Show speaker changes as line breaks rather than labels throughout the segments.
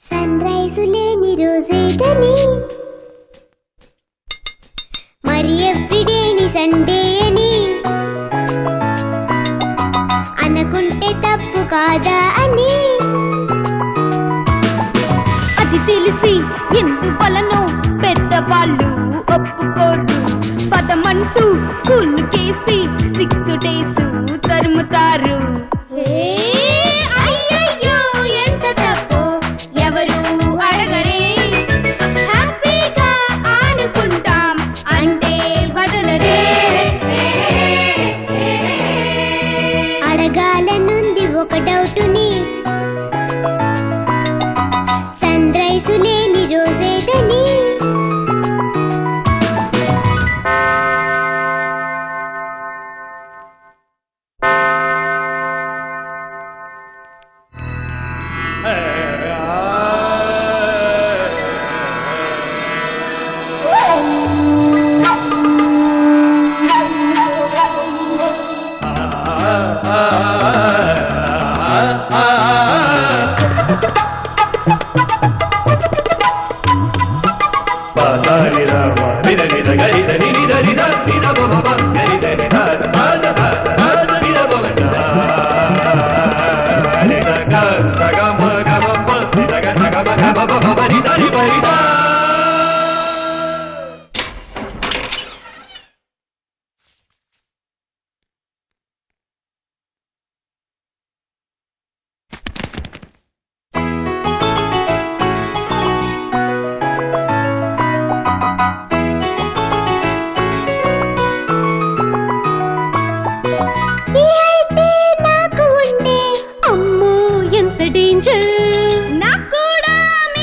Sun rise లేని రోజేటని మరి ఎవ్రీడేని Sunday అని అనుకుంటే తప్పు కాదా అని
అది తెలిసి ఎందువలనో పెద్దవాళ్ళు ఒప్పుకోరు పదమంటూ స్కూల్ కేసి 6 days తరుముతారు.
అయ్యయ్యో ఎంత తప్పు ఎవరు అడగరే
హ్యాపీగా ఆడుకుంటాం అంటే వదలరే.
అడగాలనుంది ఒక డౌటుని సన్ రైజు లేని రోజేటని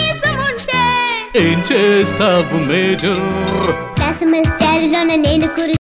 ఏం చేస్తావు మేజర్?
క్లాస్ మిస్ చారిలోన నేను